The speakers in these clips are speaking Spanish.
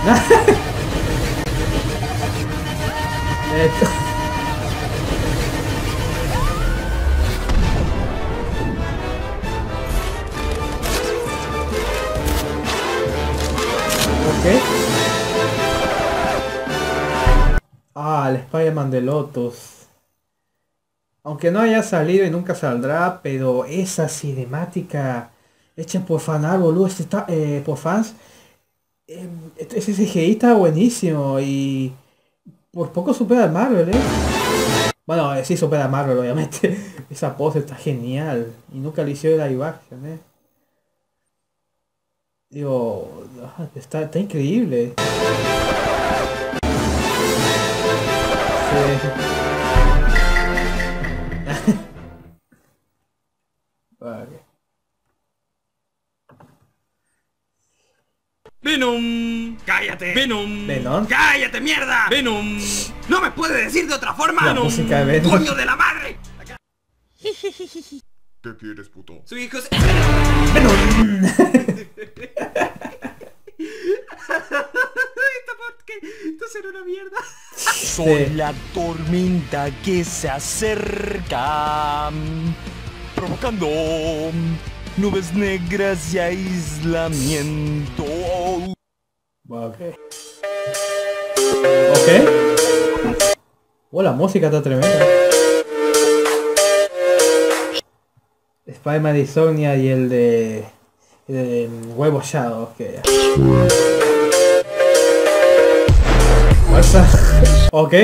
Esto. Ok. Ah, el Spider-Man de Lotus. Aunque no haya salido y nunca saldrá, pero esa cinemática hecha por fanart, boludo, por fans, ese CGI está buenísimo y por poco supera al Marvel, ¿eh? Bueno, sí supera a Marvel, obviamente. Esa pose está genial y nunca le hicieron live action, ¿eh? Digo, está increíble. Sí. Vale. Venom, cállate. Venom, Venom. cállate, mierda. Venom, no me puede decir de otra forma. La Venom, música de Venom. coño de la madre. ¿Qué quieres, puto? Su hijo es... Venom. Esto será una mierda. Soy la tormenta que se acerca, provocando nubes negras y aislamiento. Ok. Ok. Oh, la música está tremenda. Spider-Man Insomnia y el de Huevo Shadow. Que... Fuerza. Ok.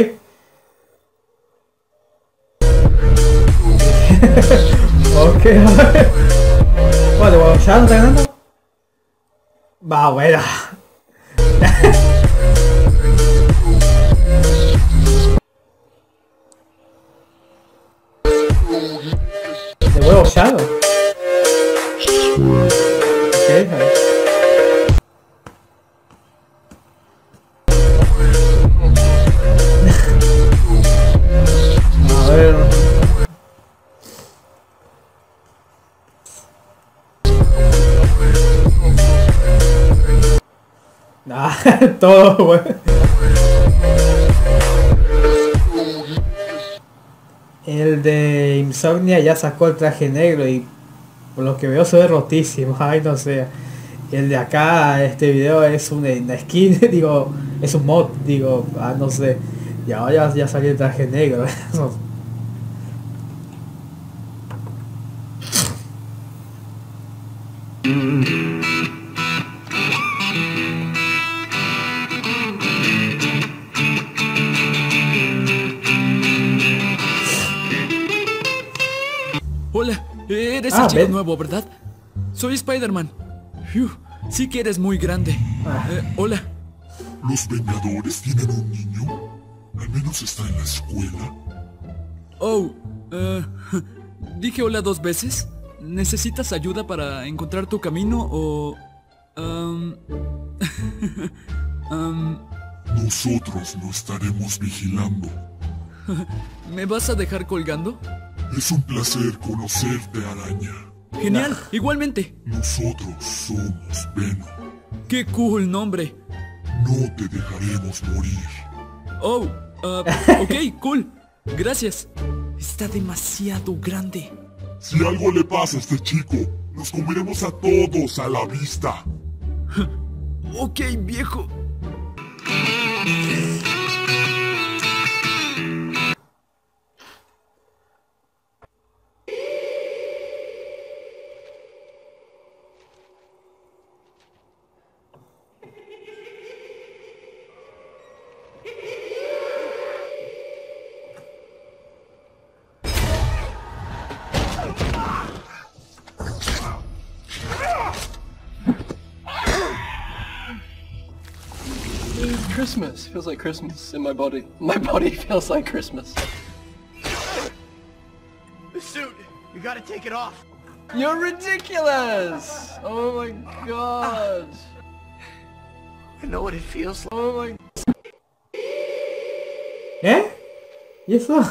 Ok. Bueno, Huevo Shadow está ganando. Va, bueno. De Huevo Shadow. Ok, a ver. A ver. Ah, todo bueno. El de Insomnia ya sacó el traje negro y por lo que veo se ve rotísimo. Ay, no sé. El de acá, este video es una skin, digo, es un mod, digo, no sé. Y ahora ya salió el traje negro. Hola, eres el chico Ben. nuevo, ¿verdad? Soy Spider-Man. Fiu, sí que eres muy grande. Hola. ¿Los Vengadores tienen un niño? Al menos está en la escuela. Oh, dije hola 2 veces. ¿Necesitas ayuda para encontrar tu camino o... Nosotros lo estaremos vigilando. ¿Me vas a dejar colgando? Es un placer conocerte, araña. Genial, igualmente. Nosotros somos Venom. Qué cool nombre. No te dejaremos morir. Oh, ok, cool. Gracias. Está demasiado grande. Si algo le pasa a este chico, nos comeremos a todos a la vista. Ok, viejo. Christmas feels like Christmas in my body. My body feels like Christmas. The suit, you gotta take it off. You're ridiculous! Oh my god. I know what it feels like. Oh my... ¿Eh? ¿Y eso?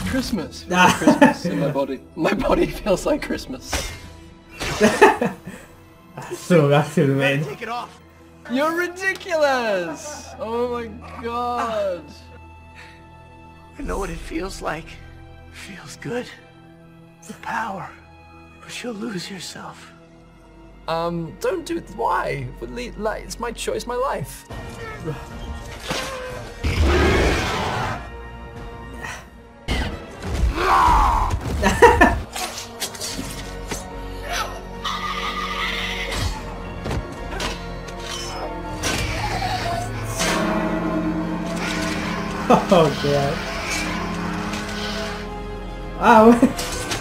Christmas. Feels like Christmas in my body. My body feels like Christmas. Su Garfield. Take it off. You're ridiculous! Oh my god. I know what it feels like. It feels good. The power. But you'll lose yourself. Don't do it. Why? It's my choice, my life. Oh god. Ah, bueno.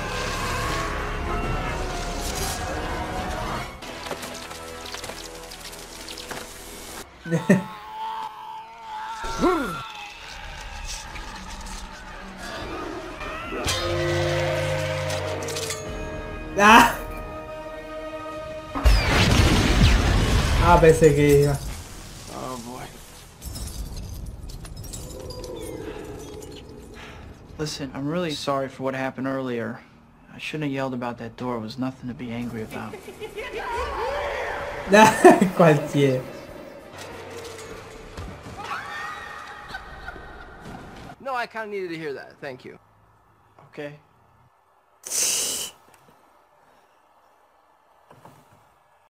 Ah. Ah, pensé que iba. Oh boy. Listen, I'm really sorry for what happened earlier. I shouldn't have yelled about that door. It was nothing to be angry about. Cualquiera. No, I kind of needed to hear that. Thank you. Okay?